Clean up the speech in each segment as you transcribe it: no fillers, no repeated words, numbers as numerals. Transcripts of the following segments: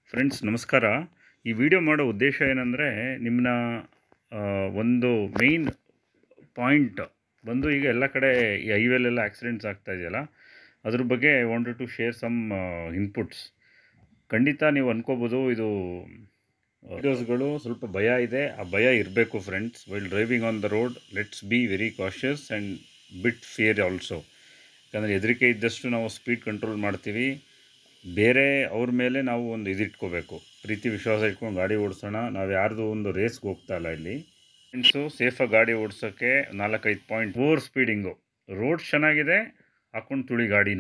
Friends ನಮಸ್ಕಾರ. ಈ video ಮಾಡೋ ಉದ್ದೇಶ ಏನಂದರೆ ನಿಮ್ಮನ್ನ ಒಂದು ಮೇಯ್ನ್ ಪಾಯಿಂಟ್ ಬಂದು ಈಗ ಎಲ್ಲ ಕಡೆ ಈ ಹೈವೇಲೆಲ್ಲ ಆಕ್ಸಿಡೆಂಟ್ಸ್ ಆಗ್ತಾ ಇದೆಯಲ್ಲ, ಅದ್ರ ಬಗ್ಗೆ I wanted to share some inputs. ಖಂಡಿತ ನೀವು ಅನ್ಕೋಬೋದು ಇದು ವಿಡಿಯೋಸ್ಗಳು ಸ್ವಲ್ಪ ಭಯ ಇದೆ, ಆ ಭಯ ಇರಬೇಕು friends. While driving on the road let's be very cautious and bit fear also. ಯಾಕಂದರೆ ಹೆದರಿಕೆ ಇದ್ದಷ್ಟು ನಾವು ಸ್ಪೀಡ್ ಕಂಟ್ರೋಲ್ ಮಾಡ್ತೀವಿ. ಬೇರೆ ಅವ್ರ ಮೇಲೆ ನಾವು ಒಂದು ಇದಿಟ್ಕೋಬೇಕು, ಪ್ರೀತಿ ವಿಶ್ವಾಸ ಇಟ್ಕೊಂಡು ಗಾಡಿ ಓಡಿಸೋಣ. ನಾವು ಯಾರ್ದು ಒಂದು ರೇಸ್ಗೆ ಹೋಗ್ತಾ ಇಲ್ಲ ಇಲ್ಲಿ. ಫ್ರೆಂಡ್ಸು ಸೇಫಾಗಿ ಗಾಡಿ ಓಡಿಸೋಕ್ಕೆ 4-5 ಪಾಯಿಂಟ್. ಓವರ್ ಸ್ಪೀಡಿಂಗು, ರೋಡ್ ಚೆನ್ನಾಗಿದೆ ಹಾಕ್ಕೊಂಡು ತುಳಿ ಗಾಡಿನ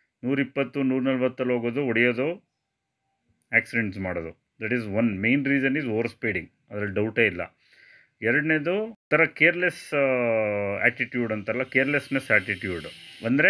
120-140 ಹೋಗೋದು, ಹೊಡೆಯೋದು, ಆಕ್ಸಿಡೆಂಟ್ಸ್ ಮಾಡೋದು. That is one main reason is over speeding, ಅದರಲ್ಲಿ ಡೌಟೇ ಇಲ್ಲ. ಎರಡನೇದು ಥರ ಕೇರ್ಲೆಸ್ ಆ್ಯಟಿಟ್ಯೂಡ್ ಅಂತಾರಲ್ಲ, ಕೇರ್ಲೆಸ್ನೆಸ್ ಆ್ಯಟಿಟ್ಯೂಡ್. ಅಂದರೆ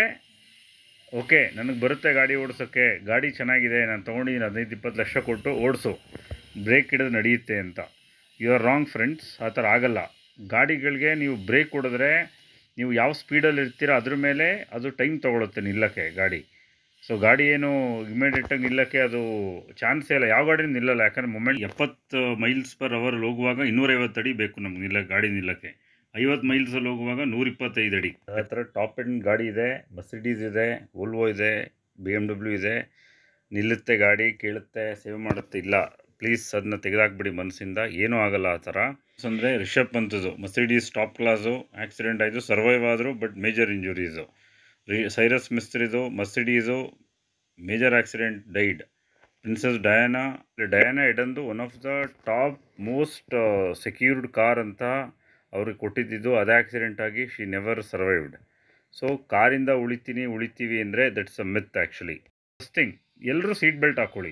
ಓಕೆ ನನಗೆ ಬರುತ್ತೆ ಗಾಡಿ ಓಡಿಸೋಕ್ಕೆ, ಗಾಡಿ ಚೆನ್ನಾಗಿದೆ, ನಾನು ತೊಗೊಂಡಿದ್ದೀನಿ 15-20 ಲಕ್ಷ ಕೊಟ್ಟು ಓಡಿಸು, ಬ್ರೇಕ್ ಹಿಡಿದು ನಡೆಯುತ್ತೆ ಅಂತ. You are wrong friends. ಆ ಥರ ಆಗಲ್ಲ. ಗಾಡಿಗಳಿಗೆ ನೀವು ಬ್ರೇಕ್ ಹೊಡೆದ್ರೆ ನೀವು ಯಾವ ಸ್ಪೀಡಲ್ಲಿ ಇರ್ತೀರ ಅದ್ರ ಮೇಲೆ ಅದು ಟೈಮ್ ತೊಗೊಳುತ್ತೆ ನಿಲ್ಲಕ್ಕೆ ಗಾಡಿ. ಸೊ ಗಾಡಿ ಏನು ಇಮಿಡಿಯೇಟಾಗಿ ನಿಲ್ಲಕ್ಕೆ ಅದು ಚಾನ್ಸೇ ಇಲ್ಲ, ಯಾವ ಗಾಡಿ ನಿಲ್ಲಲ್ಲ. ಯಾಕಂದರೆ ಮೊಮೆಂಟ್ 70 ಮೈಲ್ಸ್ ಪರ್ ಅವರ್ ಹೋಗುವಾಗ 250 ಅಡಿ ಬೇಕು ನಮ್ಗೆ ಗಾಡಿ ನಿಲ್ಲಕ್ಕೆ. 50 ಮೈಲ್ಸಲ್ಲಿ ಹೋಗುವಾಗ 125 ಅಡಿ. ಆ ಥರ ಟಾಪ್ ಎಂಡ್ ಗಾಡಿ ಇದೆ, ಮರ್ಸಿಡೀಸ್ ಇದೆ, ವೋಲ್ವೋ ಇದೆ, BMW ಇದೆ. ನಿಲ್ಲುತ್ತೆ ಗಾಡಿ, ಕೇಳುತ್ತೆ, ಸೇವ್ ಮಾಡುತ್ತೆ. ಇಲ್ಲ ಪ್ಲೀಸ್ ಅದನ್ನ ತೆಗೆದಾಕ್ಬಿಡಿ ಮನಸ್ಸಿಂದ, ಏನೂ ಆಗಲ್ಲ ಆ ಥರ. ಅಂದರೆ ರಿಷಬ್ ಪಂತದು ಮರ್ಸಿಡೀಸ್ ಟಾಪ್ ಕ್ಲಾಸು, ಆಕ್ಸಿಡೆಂಟ್ ಆಯಿತು, ಸರ್ವೈವ್ ಆದರು, ಬಟ್ ಮೇಜರ್ ಇಂಜುರೀಸು. ಸೈರಸ್ ಮಿಸ್ತ್ರಿದು Mercedes, major accident, died. Princess Diana ಎಡನ್ದು one of the top most secured car ಅಂತ ಅವ್ರಿಗೆ ಕೊಟ್ಟಿದ್ದು, ಅದೇ ಆಕ್ಸಿಡೆಂಟ್ ಆಗಿ ಶಿ ನೆವರ್ ಸರ್ವೈವ್ಡ್. ಸೊ ಕಾರಿಂದ ಉಳಿತೀವಿ ಅಂದರೆ that's a myth actually. First thing, ಎಲ್ಲರೂ ಸೀಟ್ ಬೆಲ್ಟ್ ಹಾಕ್ಕೊಳ್ಳಿ.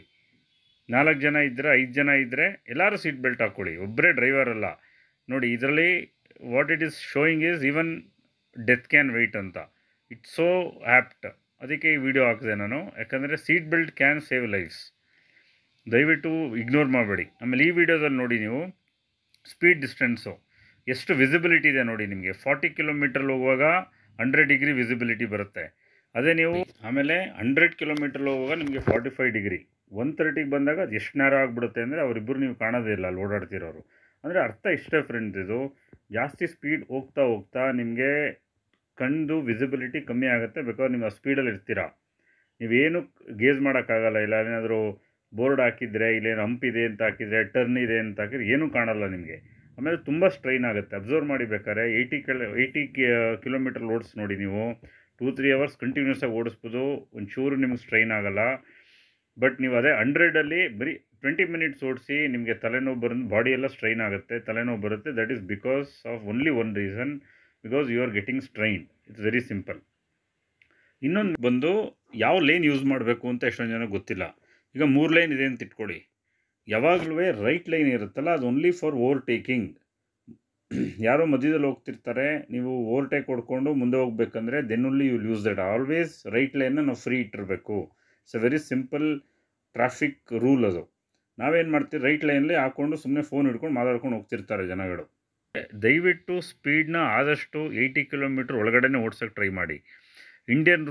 4 ಜನ ಇದ್ದರೆ 5 ಜನ ಇದ್ದರೆ ಎಲ್ಲರೂ ಸೀಟ್ ಬೆಲ್ಟ್ ಹಾಕ್ಕೊಳ್ಳಿ, ಒಬ್ಬರೇ ಡ್ರೈವರ್ ಅಲ್ಲ. ನೋಡಿ ಇದರಲ್ಲಿ what it is showing is even death can wait ಅಂತ. It's so apt. ಅದಕ್ಕೆ ಈ ವಿಡಿಯೋ ಹಾಕಿದೆ ನಾನು, ಯಾಕಂದರೆ seat belt can save lives. ದಯವಿಟ್ಟು ಇಗ್ನೋರ್ ಮಾಡಬೇಡಿ. ಆಮೇಲೆ ಈ ವಿಡಿಯೋದಲ್ಲಿ ನೋಡಿ ನೀವು ಸ್ಪೀಡ್ ಡಿಸ್ಟೆನ್ಸು ಎಷ್ಟು ವಿಸಿಬಿಲಿಟಿ ಇದೆ ನೋಡಿ. ನಿಮಗೆ 40 ಕಿಲೋಮೀಟ್ರಲ್ಲಿ ಹೋಗುವಾಗ 100 ಡಿಗ್ರಿ ವಿಸಿಬಿಲಿಟಿ ಬರುತ್ತೆ. ಅದೇ ನೀವು ಆಮೇಲೆ 100 ಕಿಲೋಮೀಟ್ರಲ್ಲಿ ಹೋಗುವಾಗ ನಿಮಗೆ 45 ಡಿಗ್ರಿ. 130ಗೆ ಬಂದಾಗ ಅದು ಎಷ್ಟು ನೇರ ಆಗಿಬಿಡುತ್ತೆ ಅಂದರೆ ಅವರಿಬ್ಬರು ನೀವು ಕಾಣೋದೇ ಇಲ್ಲ ಅಲ್ಲಿ ಓಡಾಡ್ತಿರೋರು. ಅಂದರೆ ಅರ್ಥ ಇಷ್ಟೇ ಫ್ರೆಂಡ್ಸ್, ಇದು ಜಾಸ್ತಿ ಸ್ಪೀಡ್ ಹೋಗ್ತಾ ನಿಮಗೆ ಕಣ್ಣು ವಿಸಿಬಿಲಿಟಿ ಕಮ್ಮಿ ಆಗುತ್ತೆ. ಬೇಕಾದ್ರೆ ನೀವು ಆ ಸ್ಪೀಡಲ್ಲಿ ಇರ್ತೀರಾ, ನೀವೇನು ಗೇಜ್ ಮಾಡೋಕ್ಕಾಗಲ್ಲ. ಇಲ್ಲ ಏನಾದರೂ ಬೋರ್ಡ್ ಹಾಕಿದರೆ, ಇಲ್ಲೇನು ಹಂಪ್ ಇದೆ ಅಂತ ಹಾಕಿದರೆ, ಟರ್ನ್ ಇದೆ ಅಂತ ಹಾಕಿದ್ರೆ ಏನೂ ಕಾಣಲ್ಲ ನಿಮಗೆ. ಆಮೇಲೆ ತುಂಬ ಸ್ಟ್ರೈನ್ ಆಗುತ್ತೆ. ಅಬ್ಸರ್ವ್ ಮಾಡಿ ಬೇಕಾದ್ರೆ 80 ಕಿಲೋಮೀಟರ್ ಓಡಿಸಿ ನೋಡಿ ನೀವು, 2-3 ಅವರ್ಸ್ ಕಂಟಿನ್ಯೂಸ್ ಆಗಿ ಓಡಿಸ್ಬೋದು, ಒಂಚೂರು ನಿಮ್ಗೆ ಸ್ಟ್ರೈನ್ ಆಗೋಲ್ಲ. ಬಟ್ ನೀವು ಅದೇ 100ಅಲ್ಲಿ ಬರೀ 20 ಮಿನಿಟ್ಸ್ ಓಡಿಸಿ ನಿಮಗೆ ತಲೆನೋವು ಬರೋದು, ಬಾಡಿ ಎಲ್ಲ ಸ್ಟ್ರೈನ್ ಆಗುತ್ತೆ, ತಲೆನೋವು ಬರುತ್ತೆ. That is because of only one reason, because you are getting strain. It's very simple. ಇನ್ನೊಂದು ಬಂದು ಯಾವ ಲೇನ್ ಯೂಸ್ ಮಾಡಬೇಕು ಅಂತ ಎಷ್ಟೊಂದು ಜನ ಗೊತ್ತಿಲ್ಲ. ಈಗ 3 ಲೈನ್ ಇದೆ ಅಂತ ಇಟ್ಕೊಳ್ಳಿ, ಯಾವಾಗಲೂ ರೈಟ್ ಲೈನ್ ಇರುತ್ತಲ್ಲ, ಅದು ಓನ್ಲಿ ಫಾರ್ ಓವರ್ಟೇಕಿಂಗ್. ಯಾರೋ ಮಧ್ಯದಲ್ಲಿ ಹೋಗ್ತಿರ್ತಾರೆ, ನೀವು ಓವರ್ಟೇಕ್ ಹೊಡ್ಕೊಂಡು ಮುಂದೆ ಹೋಗ್ಬೇಕಂದ್ರೆ then only you use that. Always right ಲೈನ್ನ ನಾವು ಫ್ರೀ ಇಟ್ಟಿರಬೇಕು. It's a very simple traffic rule ಅದು. ನಾವೇನು ಮಾಡ್ತೀವಿ, ರೈಟ್ ಲೈನಲ್ಲಿ ಹಾಕ್ಕೊಂಡು ಸುಮ್ಮನೆ ಫೋನ್ ಹಿಡ್ಕೊಂಡು ಮಾತಾಡ್ಕೊಂಡು ಹೋಗ್ತಿರ್ತಾರೆ ಜನಗಳು. ದಯವಿಟ್ಟು ಸ್ಪೀಡ್ನ ಆದಷ್ಟು 80 ಕಿಲೋಮೀಟ್ರ್ ಒಳಗಡೆನೇ ಓಡ್ಸೋಕ್ಕೆ ಟ್ರೈ ಮಾಡಿ. ಇಂಡಿಯನ್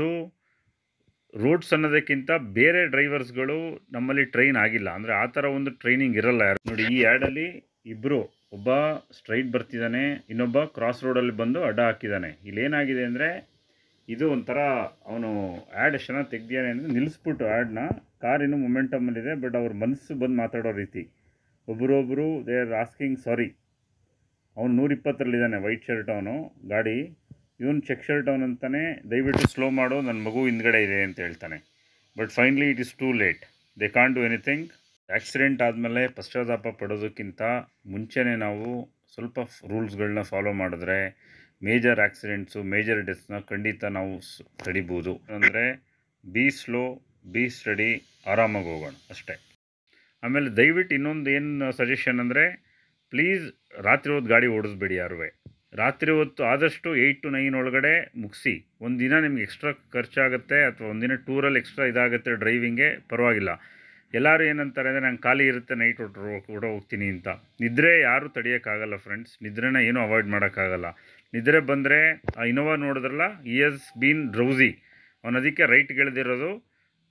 ರೋಡ್ಸ್ ಅನ್ನೋದಕ್ಕಿಂತ ಬೇರೆ ಡ್ರೈವರ್ಸ್ಗಳು ನಮ್ಮಲ್ಲಿ ಟ್ರೈನ್ ಆಗಿಲ್ಲ, ಅಂದರೆ ಆ ಥರ ಒಂದು ಟ್ರೈನಿಂಗ್ ಇರಲ್ಲ ಯಾರು. ನೋಡಿ ಈ ಆ್ಯಡಲ್ಲಿ ಇಬ್ಬರು, ಒಬ್ಬ ಸ್ಟ್ರೈಟ್ ಬರ್ತಿದ್ದಾನೆ, ಇನ್ನೊಬ್ಬ ಕ್ರಾಸ್ ರೋಡಲ್ಲಿ ಬಂದು ಅಡ್ಡ ಹಾಕಿದ್ದಾನೆ. ಇಲ್ಲೇನಾಗಿದೆ ಅಂದರೆ ಇದು ಒಂಥರ ಅವನು ಆ್ಯಡ್ ಎಷ್ಟು ಚೆನ್ನಾಗಿ ತೆಗ್ದಿದ್ದಾನೆ ಅಂದರೆ ನಿಲ್ಲಿಸ್ಬಿಟ್ಟು ಆ್ಯಡ್ನ, ಕಾರ್ ಇನ್ನೂ ಮೊಮೆಂಟಮಲ್ಲಿದೆ, ಬಟ್ ಅವ್ರ ಮನಸ್ಸು ಬಂದು ಮಾತಾಡೋ ರೀತಿ. ಒಬ್ಬರೊಬ್ಬರು ದೇ ಆರ್ ಆಸ್ಕಿಂಗ್ ಸಾರಿ. ಅವನು 120ರಲ್ಲಿದ್ದಾನೆ, ವೈಟ್ ಶರ್ಟ್ ಅವನು ಗಾಡಿ, ಇವನು ಚೆಕ್ ಶರ್ಟ್ ಅವನಂತಾನೆ ದಯವಿಟ್ಟು ಸ್ಲೋ ಮಾಡು, ನನ್ನ ಮಗು ಹಿಂದ್ಗಡೆ ಇದೆ ಅಂತ ಹೇಳ್ತಾನೆ. But finally it is too late, they can't do anything. Accident ಆದಮೇಲೆ ಪಶ್ಚಾತ್ತಾಪ ಪಡೋದಕ್ಕಿಂತ ಮುಂಚೆನೇ ನಾವು ಸ್ವಲ್ಪ ರೂಲ್ಸ್ಗಳನ್ನ ಫಾಲೋ ಮಾಡಿದ್ರೆ ಮೇಜರ್ ಆಕ್ಸಿಡೆಂಟ್ಸು, ಮೇಜರ್ ಡೆತ್ಸ್ನ ಖಂಡಿತ ನಾವು ತಡಿಬೋದು. ಅಂದರೆ ಬಿ ಸ್ಲೋ, ಬಿ ಸ್ಟಡಿ, ಆರಾಮಾಗಿ ಹೋಗೋಣ ಅಷ್ಟೇ. ಆಮೇಲೆ ದಯವಿಟ್ಟು ಇನ್ನೊಂದು ಏನು ಸಜೆಷನ್ ಅಂದರೆ, ಪ್ಲೀಸ್ ರಾತ್ರಿ ಹೊತ್ತು ಗಾಡಿ ಓಡಿಸ್ಬೇಡಿ ಯಾರೂ. ರಾತ್ರಿ ಹೊತ್ತು ಆದಷ್ಟು 8 to 9 ಒಳಗಡೆ ಮುಗಿಸಿ. ಒಂದಿನ ನಿಮ್ಗೆ ಎಕ್ಸ್ಟ್ರಾ ಖರ್ಚಾಗುತ್ತೆ, ಅಥವಾ ಒಂದಿನ ಟೂರಲ್ಲಿ ಎಕ್ಸ್ಟ್ರಾ ಇದಾಗುತ್ತೆ ಡ್ರೈವಿಂಗ್ಗೆ, ಪರವಾಗಿಲ್ಲ. ಎಲ್ಲರೂ ಏನಂತಾರೆ ಅಂದರೆ ನಂಗೆ ಖಾಲಿ ಇರುತ್ತೆ ನೈಟ್ ಕೂಡ ಹೋಗ್ತೀನಿ ಅಂತ. ನಿದ್ರೆ ಯಾರೂ ತಡೆಯೋಕ್ಕಾಗಲ್ಲ ಫ್ರೆಂಡ್ಸ್, ನಿದ್ರೆನ ಏನೂ ಅವಾಯ್ಡ್ ಮಾಡೋಕ್ಕಾಗಲ್ಲ. ನಿದ್ರೆ ಬಂದರೆ ಆ ಇನೋವಾ ನೋಡಿದ್ರಲ್ಲ, ಈ ಹಸ್ ಬೀನ್ ಡ್ರೌಸಿ, ಅವನು ಅದಕ್ಕೆ ರೈಟ್ಗೆ ಎಳೆದಿರೋದು.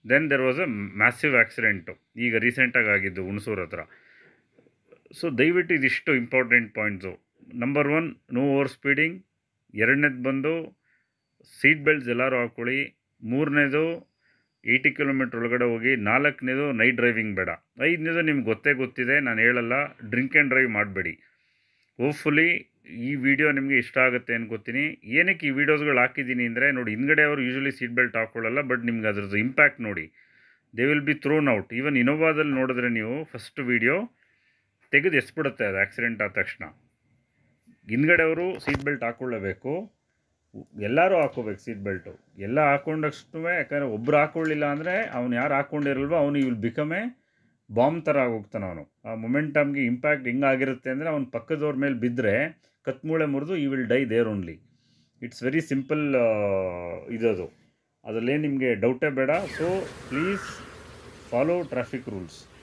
Then there was a massive accident, ಈಗ ರೀಸೆಂಟಾಗಿ ಆಗಿದ್ದು ಹುಣಸೂರು ಹತ್ರ. ಸೊ ದಯವಿಟ್ಟು ಇದಿಷ್ಟು important points. Number 1, no over speeding. ಎರಡನೇದು ಬಂದು ಸೀಟ್ ಬೆಲ್ಟ್ಸ್ ಎಲ್ಲರೂ ಹಾಕ್ಕೊಳ್ಳಿ. ಮೂರನೇದು 80 ಕಿಲೋಮೀಟ್ರ್ ಒಳಗಡೆ ಹೋಗಿ. ನಾಲ್ಕನೇದು ನೈಟ್ ಡ್ರೈವಿಂಗ್ ಬೇಡ. ಐದನೇದು ನಿಮ್ಗೆ ಗೊತ್ತಿದೆ, ನಾನು ಹೇಳಲ್ಲ, ಡ್ರಿಂಕ್ ಆ್ಯಂಡ್ ಡ್ರೈವ್ ಮಾಡಬೇಡಿ. ಹೋಪ್ಫುಲಿ ಈ ವಿಡಿಯೋ ನಿಮಗೆ ಇಷ್ಟ ಆಗುತ್ತೆ ಅನ್ಕೋತೀನಿ. ಏನಕ್ಕೆ ಈ ವಿಡಿಯೋಸ್ಗಳು ಹಾಕಿದ್ದೀನಿ ಅಂದರೆ, ನೋಡಿ, ಹಿಂದ್ಗಡೆ ಅವರು ಯೂಶ್ವಲಿ ಸೀಟ್ ಬೆಲ್ಟ್ ಹಾಕ್ಕೊಳ್ಳಲ್ಲ, ಬಟ್ ನಿಮ್ಗೆ ಅದ್ರದ್ದು ಇಂಪ್ಯಾಕ್ಟ್ ನೋಡಿ, they will be thrown out. Even ಇನೋವಾದಲ್ಲಿ ನೋಡಿದ್ರೆ ನೀವು ಫಸ್ಟ್ ವಿಡಿಯೋ ತೆಗೆದು ಎಸ್ಬಿಡುತ್ತೆ ಅದು ಆಕ್ಸಿಡೆಂಟ್ ಆದ ತಕ್ಷಣ. ಹಿಂದ್ಗಡೆ ಅವರು ಸೀಟ್ ಬೆಲ್ಟ್ ಹಾಕ್ಕೊಳ್ಳೇಬೇಕು, ಎಲ್ಲರೂ ಹಾಕ್ಕೋಬೇಕು ಸೀಟ್ ಬೆಲ್ಟು. ಎಲ್ಲ ಹಾಕ್ಕೊಂಡಷ್ಟು, ಯಾಕಂದರೆ ಒಬ್ಬರು ಹಾಕ್ಕೊಳ್ಳಿಲ್ಲ ಅಂದರೆ ಅವ್ನು ಯಾರು ಹಾಕ್ಕೊಂಡಿರಲ್ವೋ ಅವನು ವಿಲ್ ಬಿಕಮ್ ಎ ಬಾಂಬ್ ಥರ ಆಗೋಗ್ತಾನೆ. ಅವನು ಆ ಮೊಮೆಂಟಮ್ಗೆ ಇಂಪ್ಯಾಕ್ಟ್ ಹೆಂಗಾಗಿರುತ್ತೆ ಅಂದರೆ, ಅವ್ನು ಪಕ್ಕದವ್ರ ಮೇಲೆ ಬಿದ್ದರೆ ಕತ್ಮೂಳೆ ಮುರಿದು he will die there only. It's very simple ಇದದು, ಅದರಲ್ಲೇ ನಿಮಗೆ ಡೌಟೇ ಬೇಡ. So please follow traffic rules.